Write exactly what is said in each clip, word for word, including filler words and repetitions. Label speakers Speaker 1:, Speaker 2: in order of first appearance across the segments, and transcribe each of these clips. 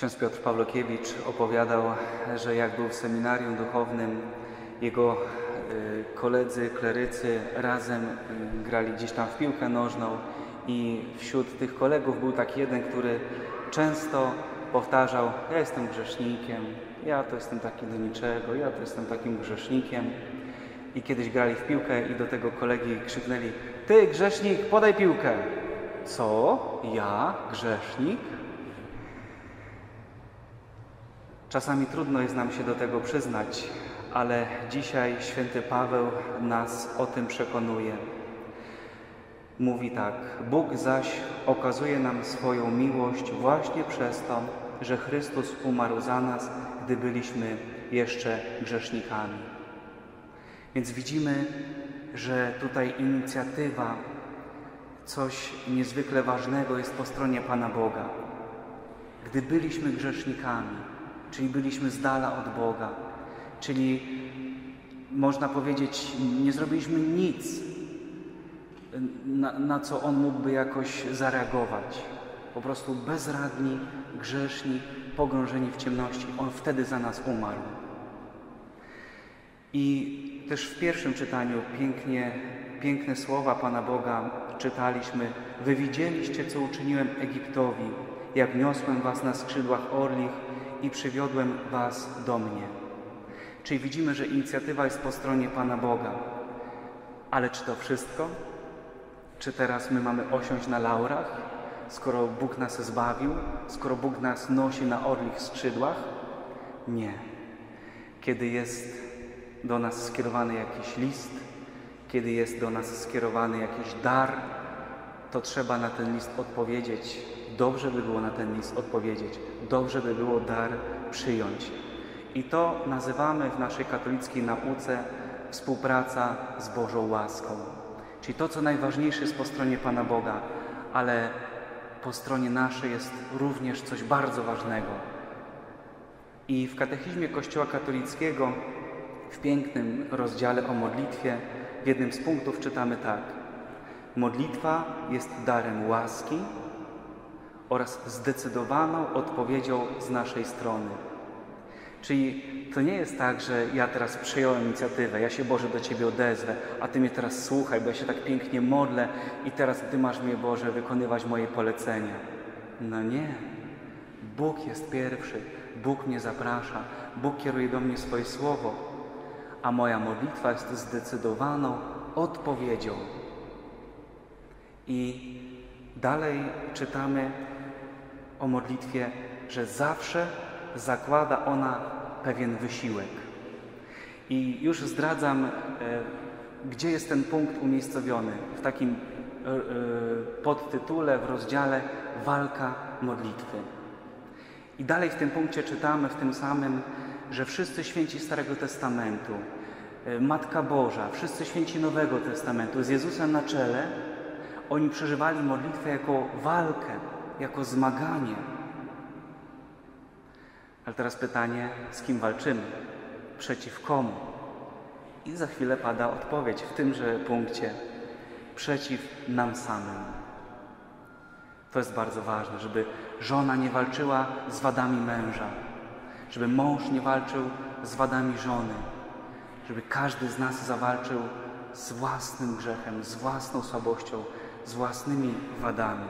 Speaker 1: Ksiądz Piotr Pawlokiewicz opowiadał, że jak był w seminarium duchownym, jego koledzy, klerycy razem grali gdzieś tam w piłkę nożną i wśród tych kolegów był taki jeden, który często powtarzał: ja jestem grzesznikiem, ja to jestem taki do niczego, ja to jestem takim grzesznikiem. I kiedyś grali w piłkę i do tego kolegi krzyknęli: ty, grzesznik, podaj piłkę. Co? Ja? Grzesznik? Czasami trudno jest nam się do tego przyznać, ale dzisiaj święty Paweł nas o tym przekonuje. Mówi tak: Bóg zaś okazuje nam swoją miłość właśnie przez to, że Chrystus umarł za nas, gdy byliśmy jeszcze grzesznikami. Więc widzimy, że tutaj inicjatywa, coś niezwykle ważnego jest po stronie Pana Boga. Gdy byliśmy grzesznikami, czyli byliśmy z dala od Boga, czyli można powiedzieć, nie zrobiliśmy nic, na, na co On mógłby jakoś zareagować. Po prostu bezradni, grzeszni, pogrążeni w ciemności. On wtedy za nas umarł. I też w pierwszym czytaniu pięknie, piękne słowa Pana Boga czytaliśmy: wy widzieliście, co uczyniłem Egiptowi, jak niosłem was na skrzydłach orlich i przywiodłem was do mnie. Czyli widzimy, że inicjatywa jest po stronie Pana Boga. Ale czy to wszystko? Czy teraz my mamy osiąść na laurach, skoro Bóg nas zbawił, skoro Bóg nas nosi na orlich skrzydłach? Nie. Kiedy jest do nas skierowany jakiś list, kiedy jest do nas skierowany jakiś dar, to trzeba na ten list odpowiedzieć. Dobrze by było na ten list odpowiedzieć. Dobrze by było dar przyjąć. I to nazywamy w naszej katolickiej nauce współpraca z Bożą łaską. Czyli to, co najważniejsze, jest po stronie Pana Boga, ale po stronie naszej jest również coś bardzo ważnego. I w Katechizmie Kościoła katolickiego w pięknym rozdziale o modlitwie w jednym z punktów czytamy tak: modlitwa jest darem łaski oraz zdecydowaną odpowiedzią z naszej strony. Czyli to nie jest tak, że ja teraz przyjąłem inicjatywę, ja się, Boże, do Ciebie odezwę, a Ty mnie teraz słuchaj, bo ja się tak pięknie modlę i teraz Ty masz mnie, Boże, wykonywać moje polecenia. No nie. Bóg jest pierwszy, Bóg mnie zaprasza, Bóg kieruje do mnie swoje słowo, a moja modlitwa jest zdecydowaną odpowiedzią. I dalej czytamy o modlitwie, że zawsze zakłada ona pewien wysiłek. I już zdradzam, e, gdzie jest ten punkt umiejscowiony. W takim e, e, podtytule, w rozdziale Walka modlitwy. I dalej w tym punkcie czytamy, w tym samym, że wszyscy święci Starego Testamentu, e, Matka Boża, wszyscy święci Nowego Testamentu z Jezusem na czele, oni przeżywali modlitwę jako walkę, jako zmaganie. Ale teraz pytanie, z kim walczymy? Przeciw komu? I za chwilę pada odpowiedź w tymże punkcie: przeciw nam samym. To jest bardzo ważne, żeby żona nie walczyła z wadami męża, żeby mąż nie walczył z wadami żony, żeby każdy z nas zawalczył z własnym grzechem, z własną słabością, z własnymi wadami.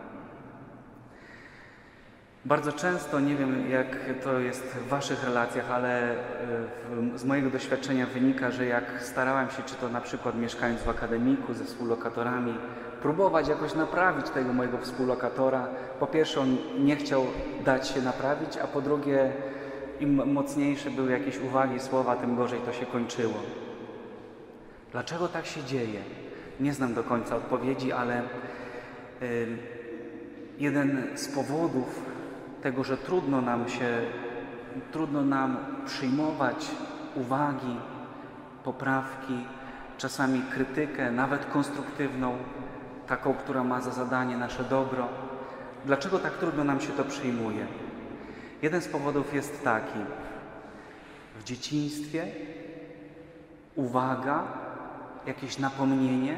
Speaker 1: Bardzo często, nie wiem jak to jest w Waszych relacjach, ale z mojego doświadczenia wynika, że jak starałem się, czy to na przykład mieszkając w akademiku ze współlokatorami, próbować jakoś naprawić tego mojego współlokatora, po pierwsze on nie chciał dać się naprawić, a po drugie im mocniejsze były jakieś uwagi, słowa, tym gorzej to się kończyło. Dlaczego tak się dzieje? Nie znam do końca odpowiedzi, ale yy, jeden z powodów tego, że trudno nam się, trudno nam przyjmować uwagi, poprawki, czasami krytykę, nawet konstruktywną, taką, która ma za zadanie nasze dobro. Dlaczego tak trudno nam się to przyjmuje? Jeden z powodów jest taki: w dzieciństwie uwaga, jakieś napomnienie,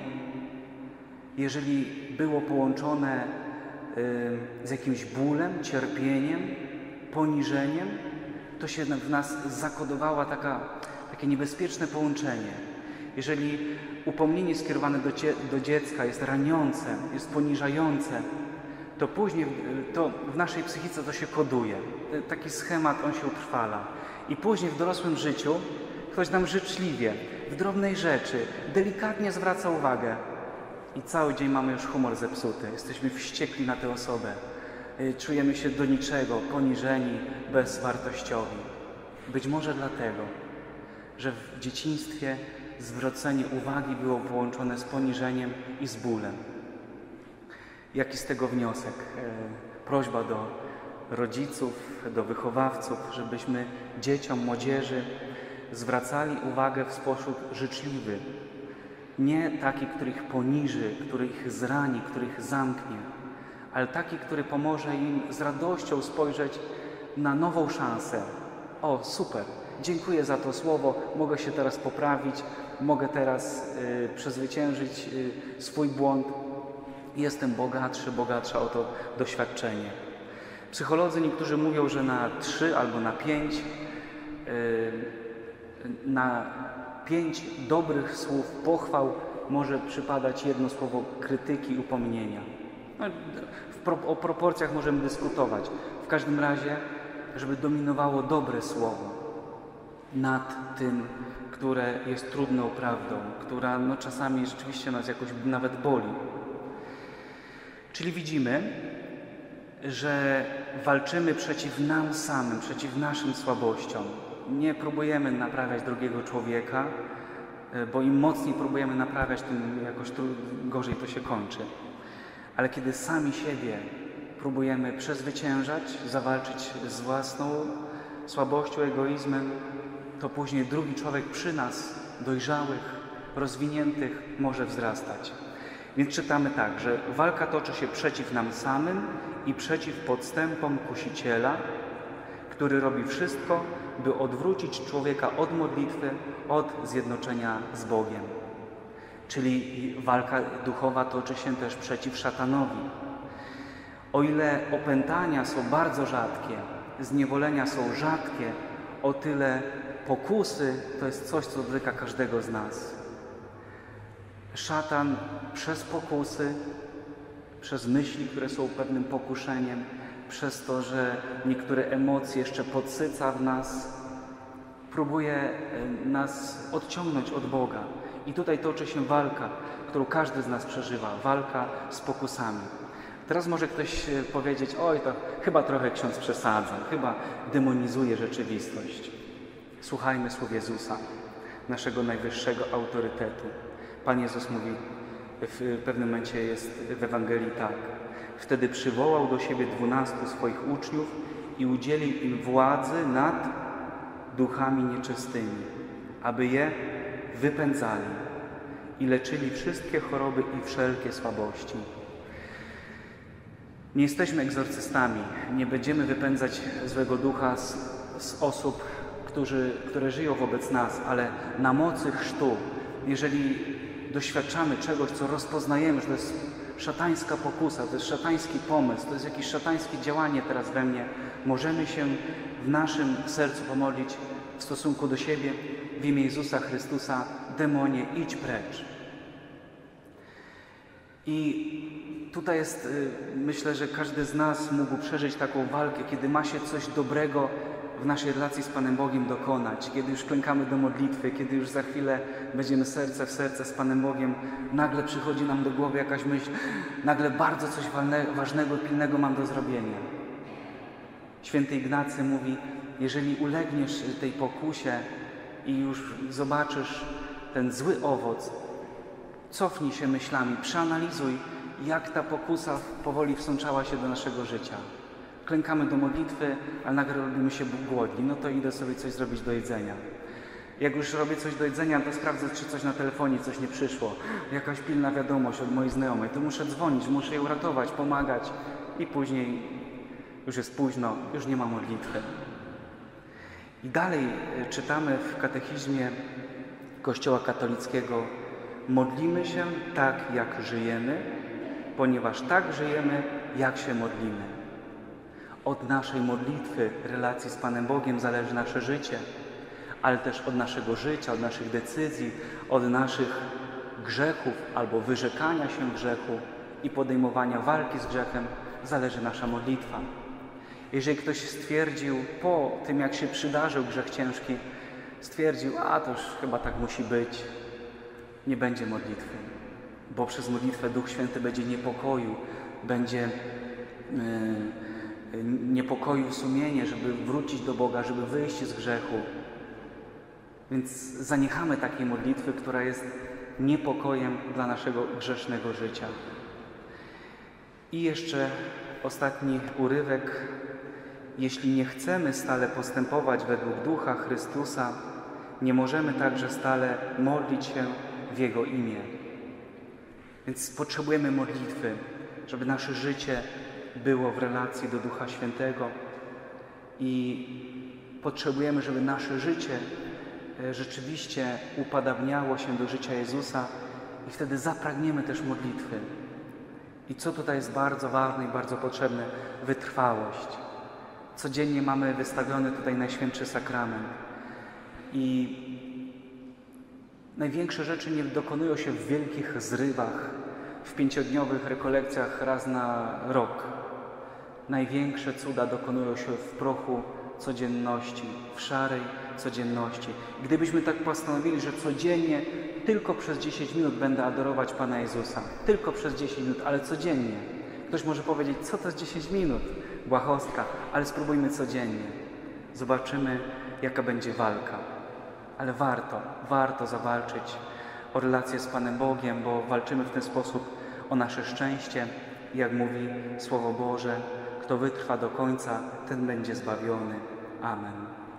Speaker 1: jeżeli było połączone z jakimś bólem, cierpieniem, poniżeniem, to się w nas zakodowała taka, takie niebezpieczne połączenie. Jeżeli upomnienie skierowane do, cie, do dziecka jest raniące, jest poniżające, to później to w naszej psychice to się koduje. Taki schemat, on się utrwala. I później w dorosłym życiu ktoś nam życzliwie, w drobnej rzeczy, delikatnie zwraca uwagę. I cały dzień mamy już humor zepsuty. Jesteśmy wściekli na tę osobę. Czujemy się do niczego, poniżeni, bezwartościowi. Być może dlatego, że w dzieciństwie zwrócenie uwagi było połączone z poniżeniem i z bólem. Jaki z tego wniosek? Prośba do rodziców, do wychowawców, żebyśmy dzieciom, młodzieży zwracali uwagę w sposób życzliwy. Nie taki, który ich poniży, który ich zrani, który ich zamknie, ale taki, który pomoże im z radością spojrzeć na nową szansę. O, super, dziękuję za to słowo, mogę się teraz poprawić, mogę teraz y, przezwyciężyć y, swój błąd. Jestem bogatszy, bogatsza o to doświadczenie. Psycholodzy niektórzy mówią, że na trzy albo na pięć, y, na pięć dobrych słów pochwał może przypadać jedno słowo krytyki i upomnienia. No, w pro, o proporcjach możemy dyskutować. W każdym razie, żeby dominowało dobre słowo nad tym, które jest trudną prawdą, która no, czasami rzeczywiście nas jakoś nawet boli. Czyli widzimy, że walczymy przeciw nam samym, przeciw naszym słabościom. Nie próbujemy naprawiać drugiego człowieka, bo im mocniej próbujemy naprawiać, tym jakoś gorzej to się kończy. Ale kiedy sami siebie próbujemy przezwyciężać, zawalczyć z własną słabością, egoizmem, to później drugi człowiek przy nas, dojrzałych, rozwiniętych, może wzrastać. Więc czytamy tak, że walka toczy się przeciw nam samym i przeciw podstępom kusiciela, który robi wszystko, by odwrócić człowieka od modlitwy, od zjednoczenia z Bogiem. Czyli walka duchowa toczy się też przeciw szatanowi. O ile opętania są bardzo rzadkie, zniewolenia są rzadkie, o tyle pokusy to jest coś, co dotyka każdego z nas. Szatan przez pokusy, przez myśli, które są pewnym pokuszeniem, przez to, że niektóre emocje jeszcze podsyca w nas, próbuje nas odciągnąć od Boga. I tutaj toczy się walka, którą każdy z nas przeżywa, walka z pokusami. Teraz może ktoś powiedzieć, oj, to chyba trochę ksiądz przesadza, chyba demonizuje rzeczywistość. Słuchajmy słów Jezusa, naszego najwyższego autorytetu. Pan Jezus mówi, w pewnym momencie jest w Ewangelii tak. Wtedy przywołał do siebie dwunastu swoich uczniów i udzielił im władzy nad duchami nieczystymi, aby je wypędzali i leczyli wszystkie choroby i wszelkie słabości. Nie jesteśmy egzorcystami, nie będziemy wypędzać złego ducha z, z osób, którzy, które żyją wobec nas, ale na mocy chrztu, jeżeli doświadczamy czegoś, co rozpoznajemy, że to jest szatańska pokusa, to jest szatański pomysł, to jest jakieś szatańskie działanie teraz we mnie, możemy się w naszym sercu pomodlić w stosunku do siebie w imię Jezusa Chrystusa: demonie, idź precz. I tutaj jest, myślę, że każdy z nas mógł przeżyć taką walkę, kiedy ma się coś dobrego w naszej relacji z Panem Bogiem dokonać, kiedy już klękamy do modlitwy, kiedy już za chwilę będziemy serce w serce z Panem Bogiem, nagle przychodzi nam do głowy jakaś myśl, nagle bardzo coś ważnego, pilnego mam do zrobienia. Święty Ignacy mówi, jeżeli ulegniesz tej pokusie i już zobaczysz ten zły owoc, cofnij się myślami, przeanalizuj, jak ta pokusa powoli wsączała się do naszego życia. Klękamy do modlitwy, ale nagle robimy się głodni, no to idę sobie coś zrobić do jedzenia. Jak już robię coś do jedzenia, to sprawdzę, czy coś na telefonie, coś nie przyszło. Jakaś pilna wiadomość od mojej znajomej, to muszę dzwonić, muszę ją ratować, pomagać i później już jest późno, już nie ma modlitwy. I dalej czytamy w katechizmie Kościoła katolickiego: modlimy się tak, jak żyjemy, ponieważ tak żyjemy, jak się modlimy. Od naszej modlitwy, relacji z Panem Bogiem zależy nasze życie, ale też od naszego życia, od naszych decyzji, od naszych grzechów albo wyrzekania się grzechu i podejmowania walki z grzechem zależy nasza modlitwa. Jeżeli ktoś stwierdził po tym, jak się przydarzył grzech ciężki, stwierdził, a to już chyba tak musi być, nie będzie modlitwy, bo przez modlitwę Duch Święty będzie niepokoił, będzie yy, niepokoił sumienie, żeby wrócić do Boga, żeby wyjść z grzechu. Więc zaniechamy takiej modlitwy, która jest niepokojem dla naszego grzesznego życia. I jeszcze ostatni urywek. Jeśli nie chcemy stale postępować według Ducha Chrystusa, nie możemy także stale modlić się w Jego imię. Więc potrzebujemy modlitwy, żeby nasze życie było w relacji do Ducha Świętego i potrzebujemy, żeby nasze życie rzeczywiście upadabniało się do życia Jezusa i wtedy zapragniemy też modlitwy. I co tutaj jest bardzo ważne i bardzo potrzebne? Wytrwałość. Codziennie mamy wystawiony tutaj Najświętszy Sakrament i największe rzeczy nie dokonują się w wielkich zrywach, w pięciodniowych rekolekcjach raz na rok. Największe cuda dokonują się w prochu codzienności, w szarej codzienności. Gdybyśmy tak postanowili, że codziennie tylko przez dziesięć minut będę adorować Pana Jezusa, tylko przez dziesięć minut, ale codziennie. Ktoś może powiedzieć, co to jest dziesięć minut? Błahostka, ale spróbujmy codziennie. Zobaczymy, jaka będzie walka. Ale warto, warto zawalczyć o relację z Panem Bogiem, bo walczymy w ten sposób o nasze szczęście. Jak mówi Słowo Boże, kto wytrwa do końca, ten będzie zbawiony. Amen.